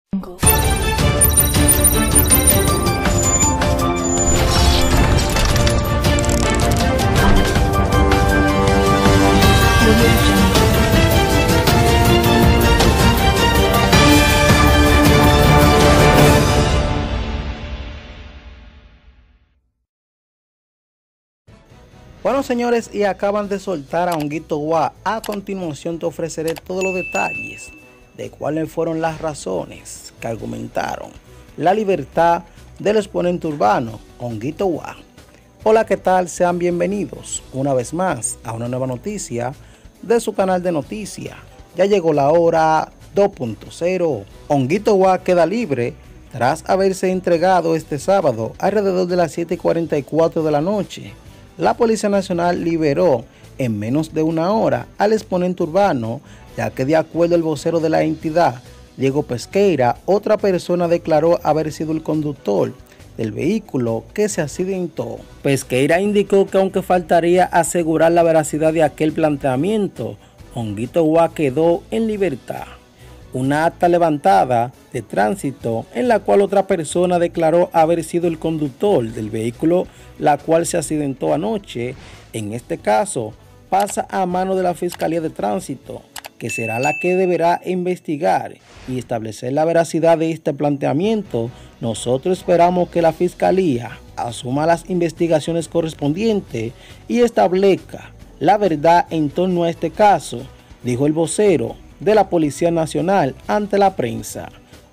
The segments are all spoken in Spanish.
Bueno, señores, y acaban de soltar a Honguito Guá. A continuación te ofreceré todos los detalles de cuáles fueron las razones que argumentaron la libertad del exponente urbano Honguito Guá. Hola, ¿qué tal? Sean bienvenidos una vez más a una nueva noticia de su canal de noticias. Ya llegó la hora 2.0. Honguito Guá queda libre tras haberse entregado este sábado alrededor de las 7:44 de la noche. La Policía Nacional liberó en menos de una hora al exponente urbano, ya que de acuerdo al vocero de la entidad, Diego Pesqueira, otra persona declaró haber sido el conductor del vehículo que se accidentó. Pesqueira indicó que aunque faltaría asegurar la veracidad de aquel planteamiento, Honguito Guá quedó en libertad. Una acta levantada de tránsito en la cual otra persona declaró haber sido el conductor del vehículo la cual se accidentó anoche, en este caso pasa a mano de la Fiscalía de Tránsito, que será la que deberá investigar y establecer la veracidad de este planteamiento. Nosotros esperamos que la Fiscalía asuma las investigaciones correspondientes y establezca la verdad en torno a este caso, dijo el vocero de la Policía Nacional ante la prensa.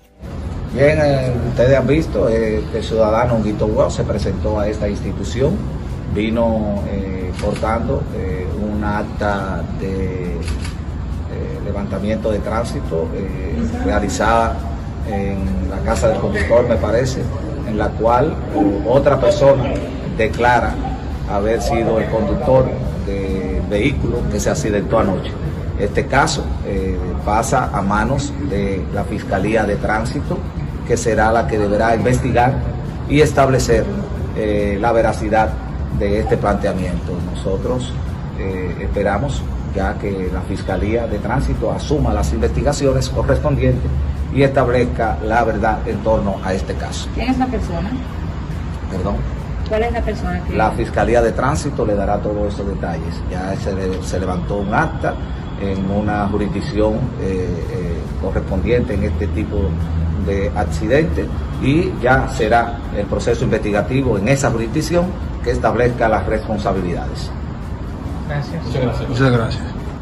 Bien, ustedes han visto que el ciudadano Honguito Guá se presentó a esta institución, vino portando una acta de levantamiento de tránsito realizada en la casa del conductor, me parece, en la cual otra persona declara haber sido el conductor del vehículo que se accidentó anoche. Este caso pasa a manos de la Fiscalía de Tránsito, que será la que deberá investigar y establecer la veracidad de este planteamiento. Nosotros esperamos ya que la Fiscalía de Tránsito asuma las investigaciones correspondientes y establezca la verdad en torno a este caso. ¿Quién es la persona? ¿Perdón? ¿Cuál es la persona que...? La Fiscalía de Tránsito le dará todos estos detalles. Ya se levantó un acta en una jurisdicción correspondiente en este tipo de accidente y ya será el proceso investigativo en esa jurisdicción que establezca las responsabilidades. Gracias. Muchas gracias. Muchas gracias.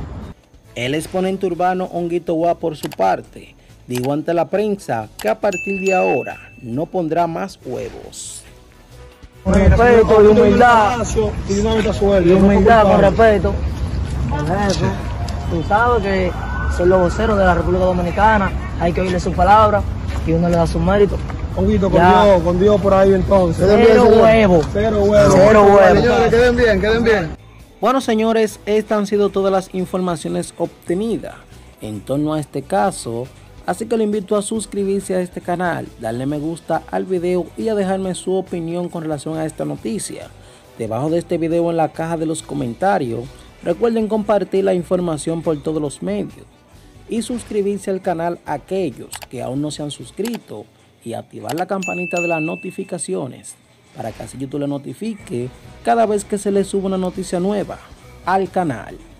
El exponente urbano Honguito Guá, por su parte, dijo ante la prensa que a partir de ahora no pondrá más huevos. Con respeto y humildad, y humildad con respeto. Tú sabes que son los voceros de la República Dominicana, hay que oírle sus palabras y uno le da sus méritos. Honguito, con Dios por ahí entonces. Cero huevos. Cero huevos. Cero huevos. Señores, queden bien, queden bien. Bueno, señores, estas han sido todas las informaciones obtenidas en torno a este caso, así que lo invito a suscribirse a este canal, darle me gusta al video y a dejarme su opinión con relación a esta noticia. Debajo de este video en la caja de los comentarios, recuerden compartir la información por todos los medios y suscribirse al canal a aquellos que aún no se han suscrito y activar la campanita de las notificaciones para que así YouTube le notifique cada vez que se le suba una noticia nueva al canal.